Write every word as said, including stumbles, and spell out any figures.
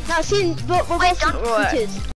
No, sin, we'll, we'll Wait, go don't- two twos.